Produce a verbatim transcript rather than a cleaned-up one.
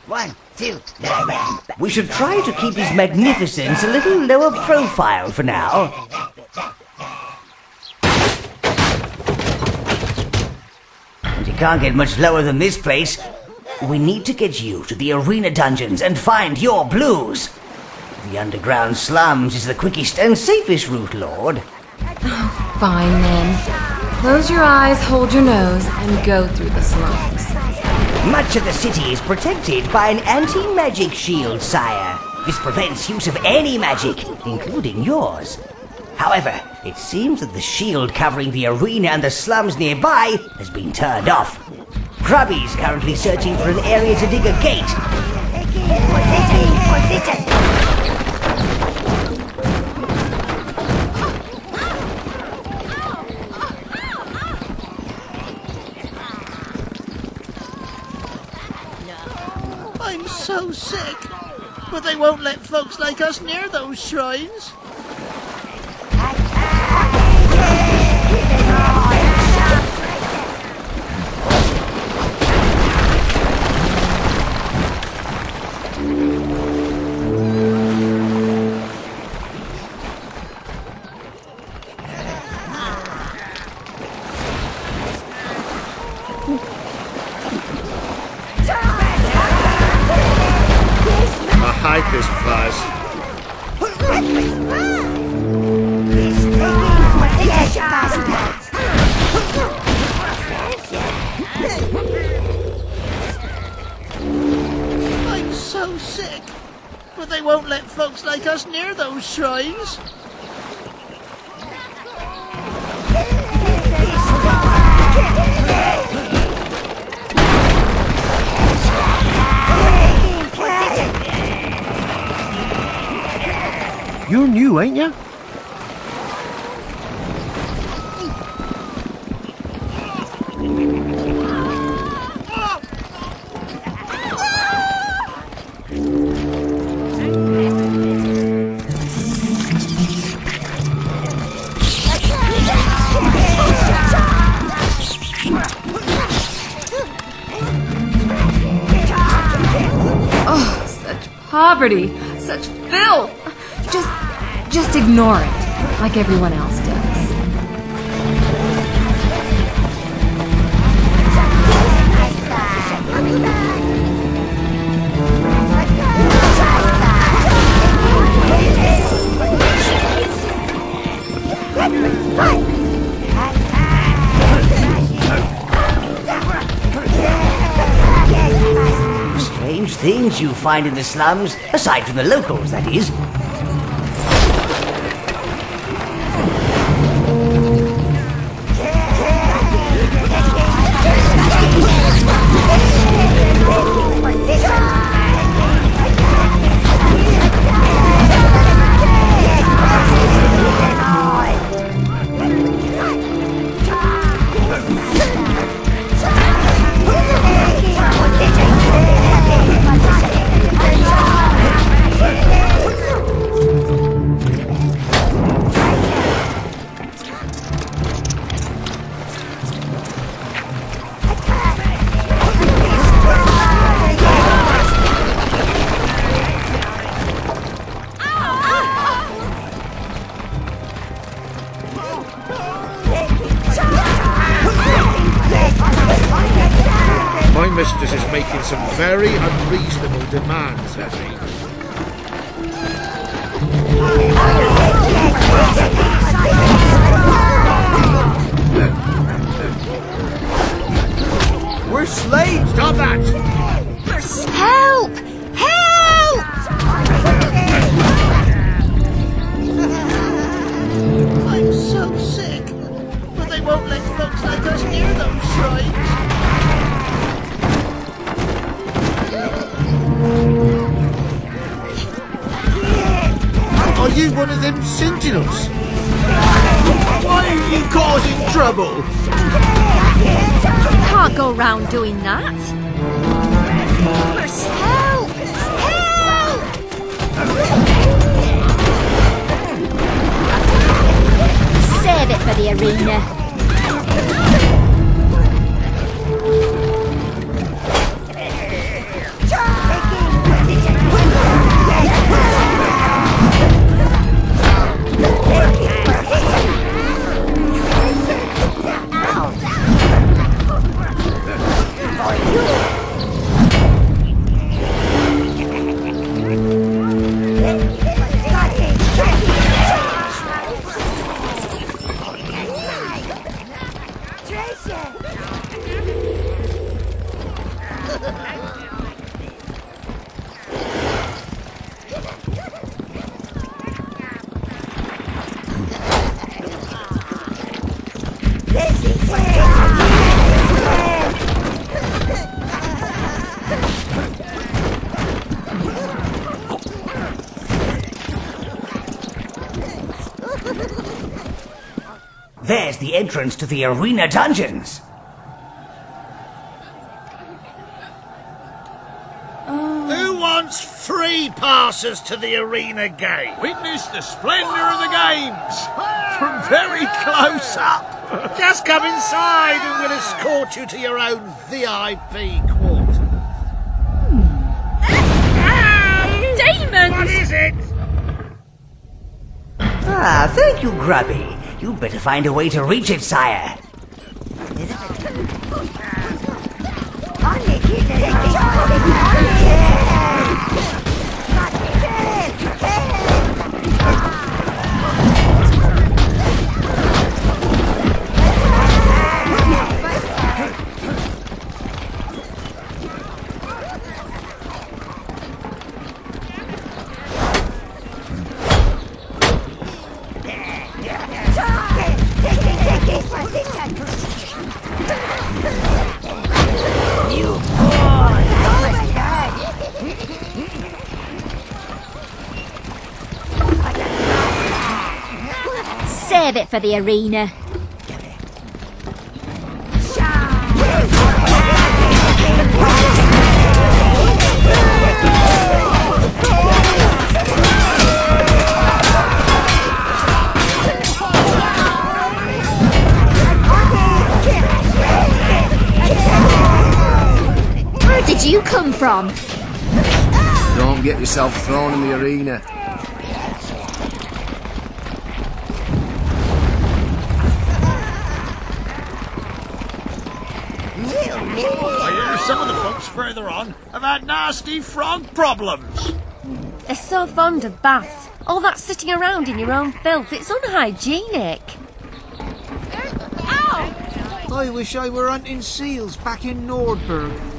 One, two, We should try to keep his magnificence a little lower profile for now. And you can't get much lower than this place. We need to get you to the arena dungeons and find your blues. The underground slums is the quickest and safest route, Lord. Oh, fine then. Close your eyes, hold your nose, and go through the slums. Much of the city is protected by an anti-magic shield, sire. This prevents use of any magic, including yours. However, it seems that the shield covering the arena and the slums nearby has been turned off. Grubby's currently searching for an area to dig a gate. I'm so sick, but they won't let folks like us near those shrines. I hate this place. I'm so sick, but they won't let folks like us near those shrines. You're new, ain't you? Oh, such poverty, such filth. Just, just ignore it, like everyone else does. Strange things you find in the slums, aside from the locals, that is. My mistress is making some very unreasonable demands, has he? We're slaves! Stop that! Help! Help! I'm so sick, but they won't let folks like us near those shrines. Are you one of them sentinels? Why are you causing trouble? Can't go round doing that. Help! Help! Save it for the arena. There's the entrance to the arena dungeons. Who wants free passes to the arena gate? Witness the splendour of the games from very close up. Just come inside and we'll escort you to your own V I P quarter. Demons! What is it? Ah, thank you, Grubby. You'd better find a way to reach it, sire. Save it for the arena. Where did you come from? Don't get yourself thrown in the arena. I hear some of the folks further on have had nasty frog problems. They're so fond of baths. All that sitting around in your own filth, it's unhygienic. I wish I were hunting seals back in Nordberg.